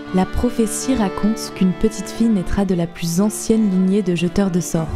la prophétie raconte qu'une petite fille naîtra de la plus ancienne lignée de jeteurs de sorts.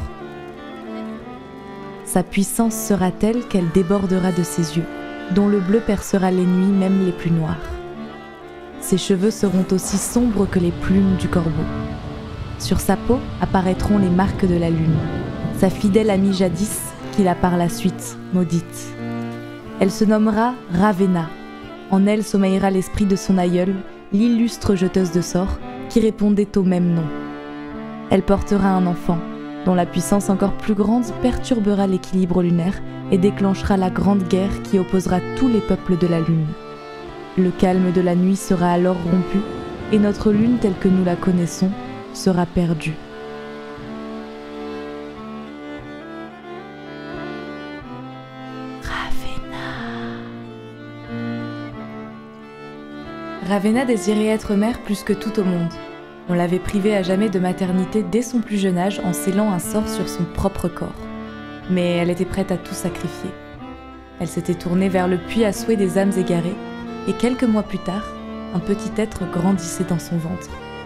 Sa puissance sera telle qu'elle débordera de ses yeux, dont le bleu percera les nuits même les plus noires. Ses cheveux seront aussi sombres que les plumes du corbeau. Sur sa peau apparaîtront les marques de la lune, sa fidèle amie jadis, qui l'a par la suite maudite. Elle se nommera Ravenna. En elle sommeillera l'esprit de son aïeule, l'illustre jeteuse de sorts, qui répondait au même nom. Elle portera un enfant, dont la puissance encore plus grande perturbera l'équilibre lunaire et déclenchera la grande guerre qui opposera tous les peuples de la lune. Le calme de la nuit sera alors rompu, et notre lune telle que nous la connaissons sera perdue. Ravenna désirait être mère plus que tout au monde. On l'avait privée à jamais de maternité dès son plus jeune âge en scellant un sort sur son propre corps. Mais elle était prête à tout sacrifier. Elle s'était tournée vers le puits à souhait des âmes égarées, et quelques mois plus tard, un petit être grandissait dans son ventre.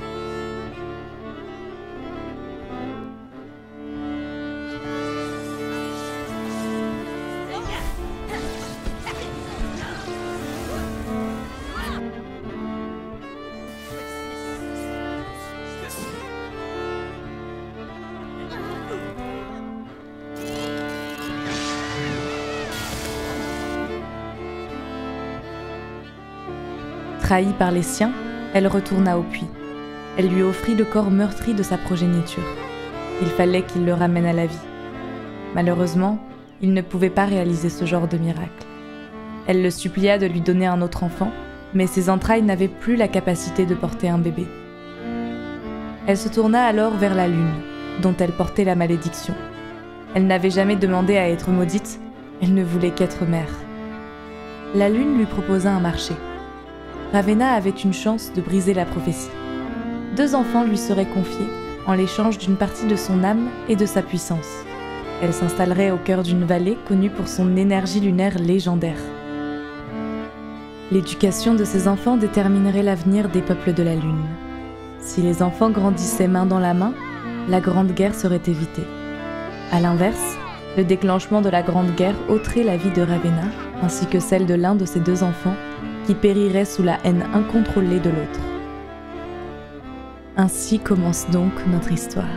Trahie par les siens, elle retourna au puits. Elle lui offrit le corps meurtri de sa progéniture. Il fallait qu'il le ramène à la vie. Malheureusement, il ne pouvait pas réaliser ce genre de miracle. Elle le supplia de lui donner un autre enfant, mais ses entrailles n'avaient plus la capacité de porter un bébé. Elle se tourna alors vers la lune, dont elle portait la malédiction. Elle n'avait jamais demandé à être maudite, elle ne voulait qu'être mère. La lune lui proposa un marché. Ravenna avait une chance de briser la prophétie. 2 enfants lui seraient confiés en l'échange d'une partie de son âme et de sa puissance. Elle s'installerait au cœur d'une vallée connue pour son énergie lunaire légendaire. L'éducation de ces enfants déterminerait l'avenir des peuples de la Lune. Si les enfants grandissaient main dans la main, la Grande Guerre serait évitée. A l'inverse, le déclenchement de la Grande Guerre ôterait la vie de Ravenna, ainsi que celle de l'un de ses 2 enfants, qui périrait sous la haine incontrôlée de l'autre. Ainsi commence donc notre histoire.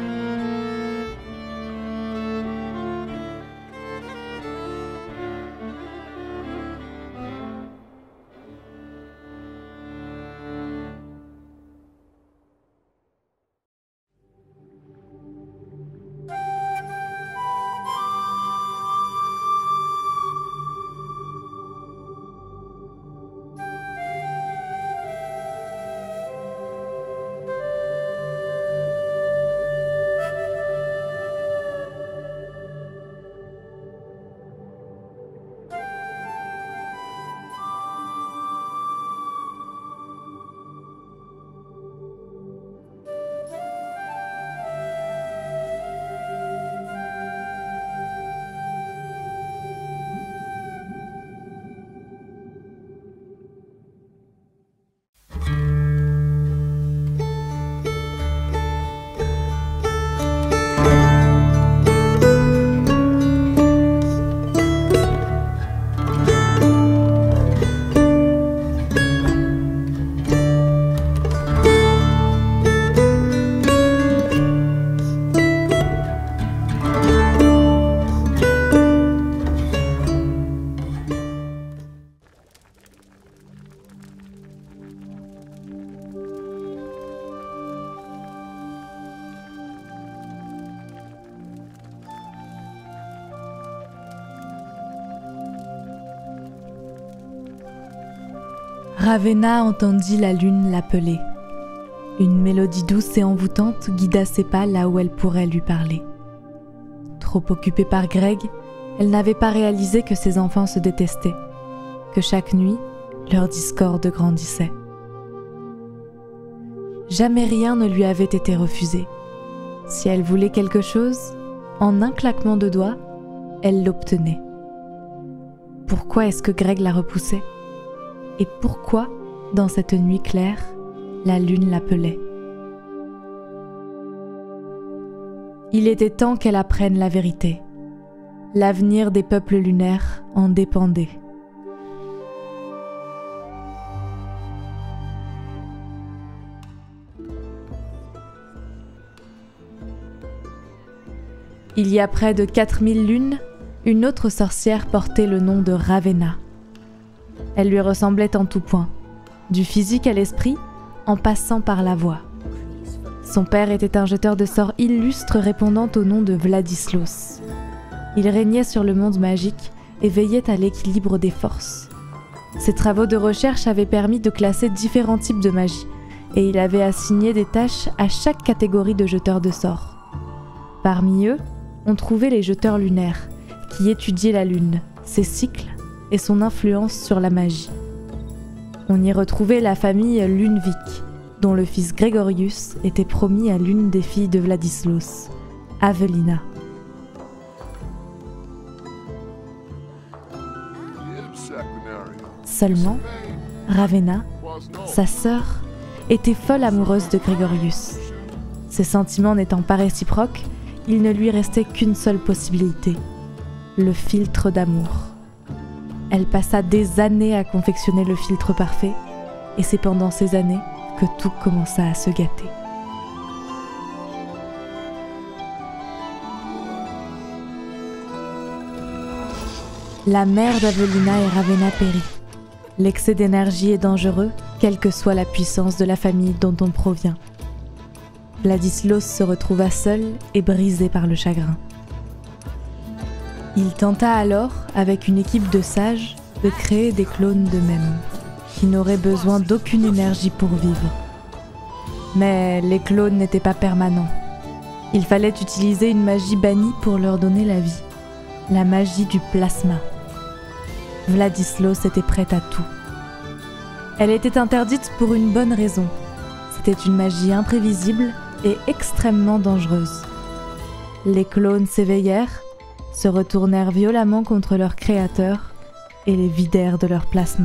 Ravenna entendit la lune l'appeler. Une mélodie douce et envoûtante guida ses pas là où elle pourrait lui parler. Trop occupée par Greg, elle n'avait pas réalisé que ses enfants se détestaient, que chaque nuit, leur discorde grandissait. Jamais rien ne lui avait été refusé. Si elle voulait quelque chose, en un claquement de doigts, elle l'obtenait. Pourquoi est-ce que Greg la repoussait ? Et pourquoi, dans cette nuit claire, la lune l'appelait. Il était temps qu'elle apprenne la vérité. L'avenir des peuples lunaires en dépendait. Il y a près de 4000 lunes, une autre sorcière portait le nom de Ravenna. Elle lui ressemblait en tout point, du physique à l'esprit, en passant par la voix. Son père était un jeteur de sorts illustre répondant au nom de Vladislos. Il régnait sur le monde magique et veillait à l'équilibre des forces. Ses travaux de recherche avaient permis de classer différents types de magie, et il avait assigné des tâches à chaque catégorie de jeteurs de sorts. Parmi eux, on trouvait les jeteurs lunaires, qui étudiaient la lune, ses cycles et son influence sur la magie. On y retrouvait la famille Lunevik, dont le fils Grégorius était promis à l'une des filles de Vladislos, Avelina. Seulement, Ravenna, sa sœur, était folle amoureuse de Grégorius. Ses sentiments n'étant pas réciproques, il ne lui restait qu'une seule possibilité, le filtre d'amour. Elle passa des années à confectionner le filtre parfait, et c'est pendant ces années que tout commença à se gâter. La mère d'Avelina et Ravenna périt. L'excès d'énergie est dangereux, quelle que soit la puissance de la famille dont on provient. Vladislos se retrouva seul et brisé par le chagrin. Il tenta alors, avec une équipe de sages, de créer des clones d'eux-mêmes, qui n'auraient besoin d'aucune énergie pour vivre. Mais les clones n'étaient pas permanents. Il fallait utiliser une magie bannie pour leur donner la vie, la magie du plasma. Vladislos était prête à tout. Elle était interdite pour une bonne raison. C'était une magie imprévisible et extrêmement dangereuse. Les clones s'éveillèrent, se retournèrent violemment contre leur créateur et les vidèrent de leur plasma.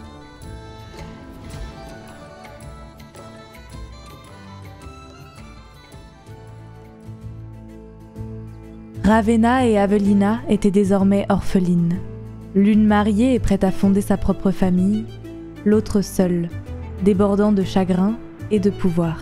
Ravenna et Avelina étaient désormais orphelines. L'une mariée et prête à fonder sa propre famille, l'autre seule, débordant de chagrin et de pouvoir.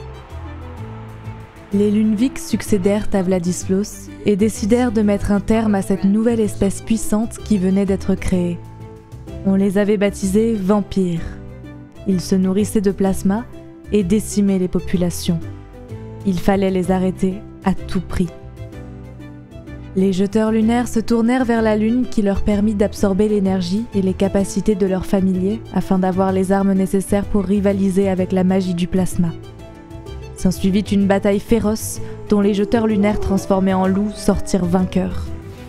Les Lunevik succédèrent à Vladislos et décidèrent de mettre un terme à cette nouvelle espèce puissante qui venait d'être créée. On les avait baptisés vampires. Ils se nourrissaient de plasma et décimaient les populations. Il fallait les arrêter à tout prix. Les jeteurs lunaires se tournèrent vers la lune qui leur permit d'absorber l'énergie et les capacités de leurs familiers afin d'avoir les armes nécessaires pour rivaliser avec la magie du plasma. S'ensuivit une bataille féroce dont les jeteurs lunaires transformés en loups sortirent vainqueurs.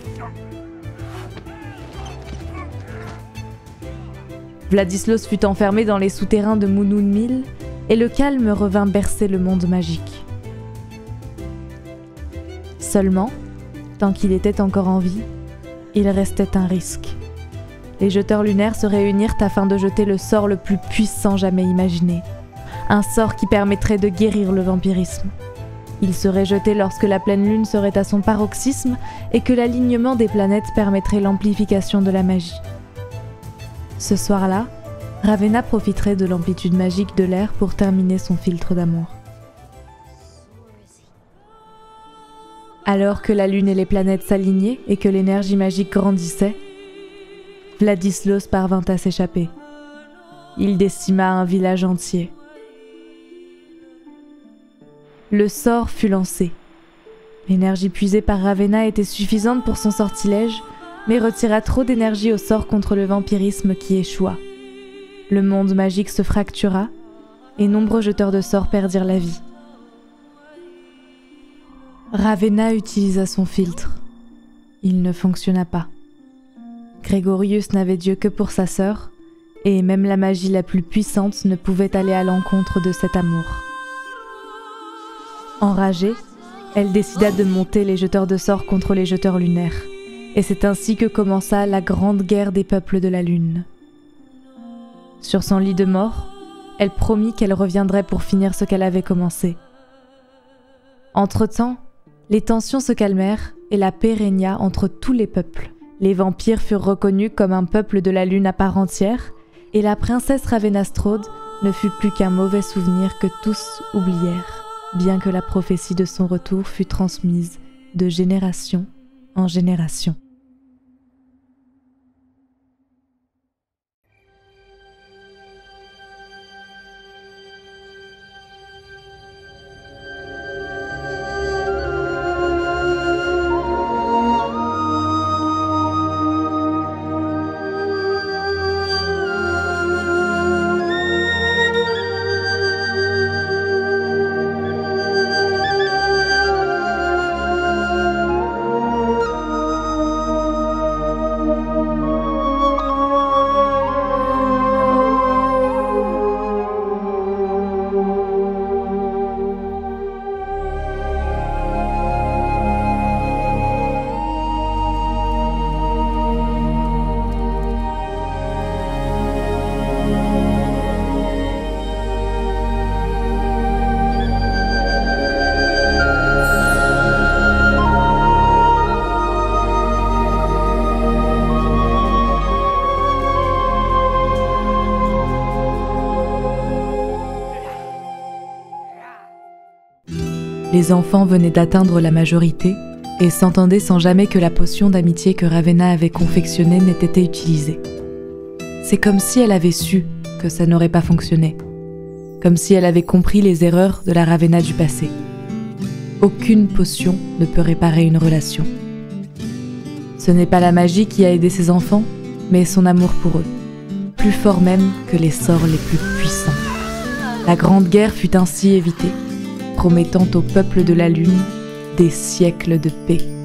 Vladislos fut enfermé dans les souterrains de Moununmil et le calme revint bercer le monde magique. Seulement, tant qu'il était encore en vie, il restait un risque. Les jeteurs lunaires se réunirent afin de jeter le sort le plus puissant jamais imaginé. Un sort qui permettrait de guérir le vampirisme. Il serait jeté lorsque la pleine lune serait à son paroxysme et que l'alignement des planètes permettrait l'amplification de la magie. Ce soir-là, Ravenna profiterait de l'amplitude magique de l'air pour terminer son filtre d'amour. Alors que la lune et les planètes s'alignaient et que l'énergie magique grandissait, Vladislos parvint à s'échapper. Il décima un village entier. Le sort fut lancé. L'énergie puisée par Ravenna était suffisante pour son sortilège, mais retira trop d'énergie au sort contre le vampirisme qui échoua. Le monde magique se fractura, et nombreux jeteurs de sorts perdirent la vie. Ravenna utilisa son filtre. Il ne fonctionna pas. Grégorius n'avait Dieu que pour sa sœur, et même la magie la plus puissante ne pouvait aller à l'encontre de cet amour. Enragée, elle décida de monter les jeteurs de sorts contre les jeteurs lunaires, et c'est ainsi que commença la grande guerre des peuples de la Lune. Sur son lit de mort, elle promit qu'elle reviendrait pour finir ce qu'elle avait commencé. Entre-temps, les tensions se calmèrent et la paix régna entre tous les peuples. Les vampires furent reconnus comme un peuple de la lune à part entière, et la princesse Ravenna-Straude ne fut plus qu'un mauvais souvenir que tous oublièrent, bien que la prophétie de son retour fut transmise de génération en génération. Les enfants venaient d'atteindre la majorité et s'entendaient sans jamais que la potion d'amitié que Ravenna avait confectionnée n'ait été utilisée. C'est comme si elle avait su que ça n'aurait pas fonctionné, comme si elle avait compris les erreurs de la Ravenna du passé. Aucune potion ne peut réparer une relation. Ce n'est pas la magie qui a aidé ses enfants, mais son amour pour eux, plus fort même que les sorts les plus puissants. La Grande Guerre fut ainsi évitée, promettant au peuple de la Lune des siècles de paix.